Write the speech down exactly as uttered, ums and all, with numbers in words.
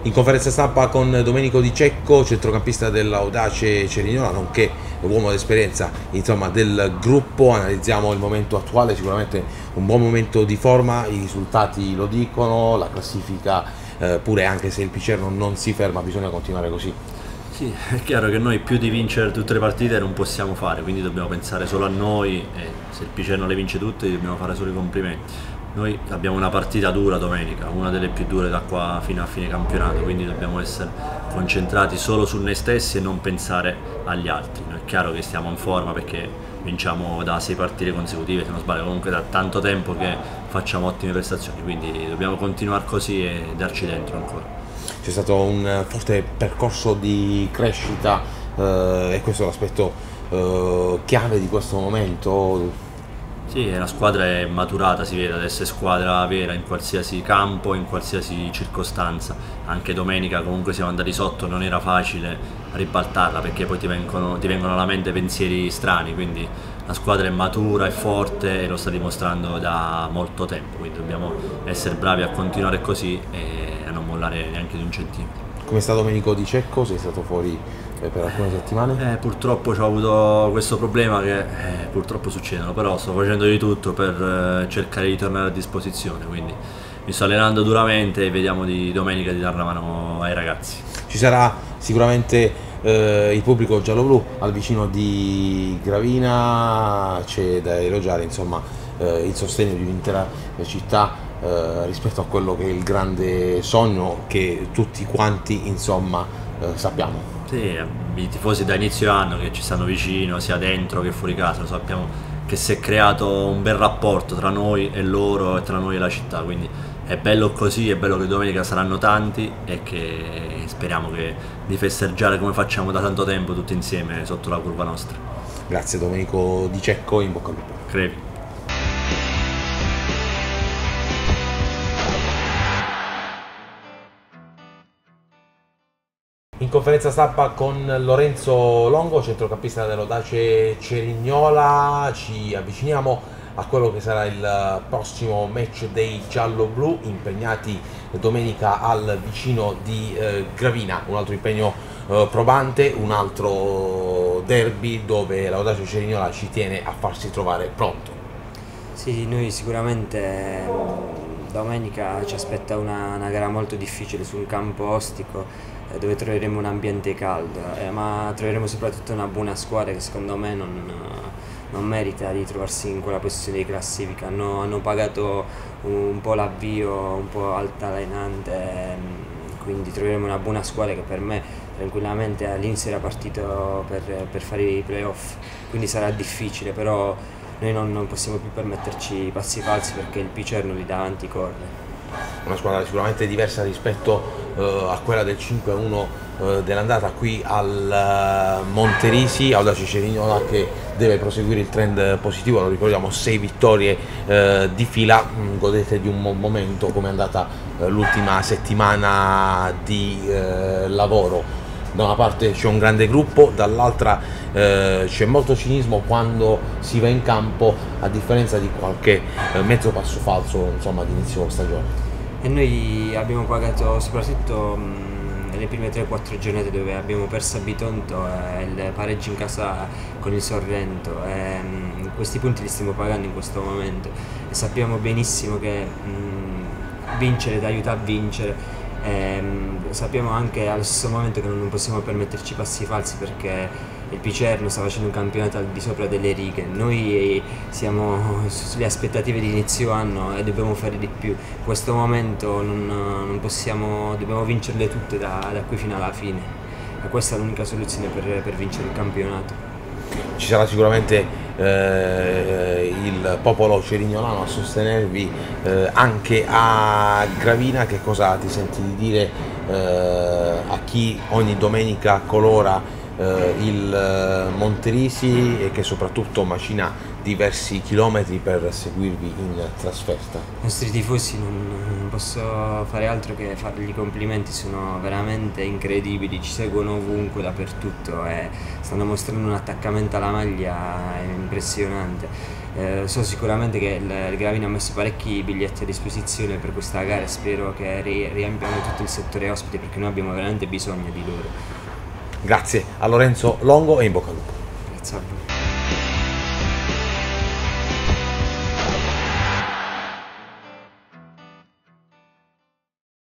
In conferenza stampa con Domenico Di Cecco, centrocampista dell'Audace Cerignola, nonché uomo d'esperienza insomma del gruppo, analizziamo il momento attuale, sicuramente un buon momento di forma, i risultati lo dicono, la classifica eh, pure, anche se il Picerno non si ferma, bisogna continuare così. Sì, è chiaro che noi più di vincere tutte le partite non possiamo fare, quindi dobbiamo pensare solo a noi e se il Picerno le vince tutte dobbiamo fare solo i complimenti. Noi abbiamo una partita dura domenica, una delle più dure da qua fino a fine campionato, quindi dobbiamo essere concentrati solo su noi stessi e non pensare agli altri. È chiaro che stiamo in forma perché vinciamo da sei partite consecutive, se non sbaglio, comunque da tanto tempo che facciamo ottime prestazioni, quindi dobbiamo continuare così e darci dentro ancora. C'è stato un forte percorso di crescita eh, e questo è l'aspetto eh, chiave di questo momento. Sì, la squadra è maturata, si vede, adesso è squadra vera in qualsiasi campo, in qualsiasi circostanza. Anche domenica comunque siamo andati sotto, non era facile ribaltarla perché poi ti vengono, ti vengono alla mente pensieri strani, quindi la squadra è matura, è forte e lo sta dimostrando da molto tempo, quindi dobbiamo essere bravi a continuare così e a non mollare neanche di un centimetro. Come sta Domenico Di Cecco? Sei stato fuori per alcune settimane? Eh, purtroppo ho avuto questo problema che eh, purtroppo succedono, però sto facendo di tutto per eh, cercare di tornare a disposizione, quindi mi sto allenando duramente e vediamo di domenica di dare una mano ai ragazzi. Ci sarà sicuramente eh, il pubblico giallo-blu al vicino di Gravina, c'è da elogiare insomma eh, il sostegno di un'intera città eh, rispetto a quello che è il grande sogno che tutti quanti insomma eh, sappiamo. Sì, i tifosi da inizio anno che ci stanno vicino, sia dentro che fuori casa, lo sappiamo che si è creato un bel rapporto tra noi e loro e tra noi e la città, quindi è bello così, è bello che domenica saranno tanti e che speriamo che di festeggiare come facciamo da tanto tempo tutti insieme sotto la curva nostra. Grazie Domenico Di Cecco, in bocca al lupo. Crepi. In conferenza stampa con Lorenzo Longo, centrocampista dell'Audace Cerignola, ci avviciniamo a quello che sarà il prossimo match dei giallo-blu, impegnati domenica al vicino di eh, Gravina, un altro impegno eh, probante, un altro derby dove l'Audace Cerignola ci tiene a farsi trovare pronto. Sì, noi sicuramente domenica ci aspetta una, una gara molto difficile su un campo ostico eh, dove troveremo un ambiente caldo, eh, ma troveremo soprattutto una buona squadra che secondo me non, non merita di trovarsi in quella posizione di classifica. Hanno, hanno pagato un, un po' l'avvio, un po' altalenante, ehm, quindi troveremo una buona squadra che per me tranquillamente all'inizio era partito per, per fare i playoff, quindi sarà difficile, però noi non, non possiamo più permetterci passi falsi perché il Picerno lì davanti corre. Una squadra sicuramente diversa rispetto eh, a quella del cinque a uno eh, dell'andata qui al uh, Monterisi, Audace Cerignola che deve proseguire il trend positivo, lo ricordiamo, sei vittorie eh, di fila. Mm, godete di un buon momento, come è andata eh, l'ultima settimana di eh, lavoro. Da una parte c'è un grande gruppo, dall'altra eh, c'è molto cinismo quando si va in campo, a differenza di qualche eh, mezzo passo falso insomma di inizio stagione. E noi abbiamo pagato soprattutto mh, nelle prime tre quattro giornate dove abbiamo perso a Bitonto e il pareggio in casa con il Sorrento, e, mh, questi punti li stiamo pagando in questo momento e sappiamo benissimo che mh, vincere ti aiuta a vincere. Ehm, sappiamo anche allo stesso momento che non possiamo permetterci passi falsi perché il Picerno sta facendo un campionato al di sopra delle righe, noi siamo sulle aspettative di inizio anno e dobbiamo fare di più. In questo momento non, non possiamo, dobbiamo vincerle tutte da, da qui fino alla fine e questa è l'unica soluzione per, per vincere il campionato. Ci sarà sicuramente eh, il popolo cerignolano a sostenervi eh, anche a Gravina. Che cosa ti senti di dire eh, a chi ogni domenica colora eh, il Monterisi e che soprattutto macina diversi chilometri per seguirvi in trasferta? I nostri tifosi non, non posso fare altro che fargli i complimenti, sono veramente incredibili, ci seguono ovunque, dappertutto e stanno mostrando un attaccamento alla maglia impressionante. Eh, so sicuramente che il, il Gravina ha messo parecchi biglietti a disposizione per questa gara e spero che ri- riempiano tutto il settore ospiti, perché noi abbiamo veramente bisogno di loro. Grazie a Lorenzo Longo e in bocca al lupo. Grazie a voi.